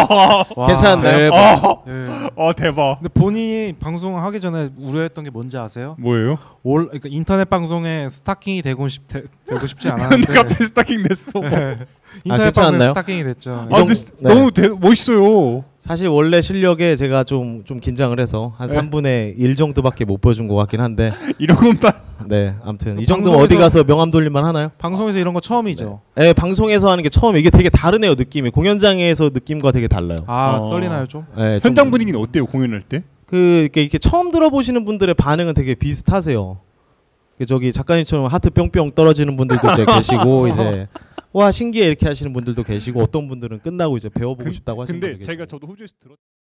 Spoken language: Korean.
괜찮았나요? 네. 대박. 근데 본인이 방송하기 전에 우려했던 게 뭔지 아세요? 뭐예요? 그러니까 인터넷 방송에 스타킹이 되고 싶지 않았는데. 근데 갑자기 스타킹 됐어. 네. 인터넷 방송에 스타킹이 됐죠. 근데 너무 멋있어요. 사실 원래 실력에 제가 좀 긴장을 해서 한 3분의 1 정도밖에 못 보여준 것 같긴 한데 이런 것만. 네, 아무튼 이 정도면 어디 가서 명함 돌릴만 하나요? 방송에서 이런 거 처음이죠. 네, 방송에서 하는 게 처음. 이게 되게 다르네요, 느낌이. 공연장에서 느낌과 되게 달라요. 떨리나요 좀? 네, 현장 분위기는 어때요, 공연할 때? 이렇게 처음 들어보시는 분들의 반응은 되게 비슷하세요. 저기 작가님처럼 하트 뿅뿅 떨어지는 분들도 이제 계시고 이제 와 신기해 이렇게 하시는 분들도 계시고 어떤 분들은 끝나고 이제 배워보고 싶다고 하시는 분들도 계시고. 근데 제가 저도 호주에서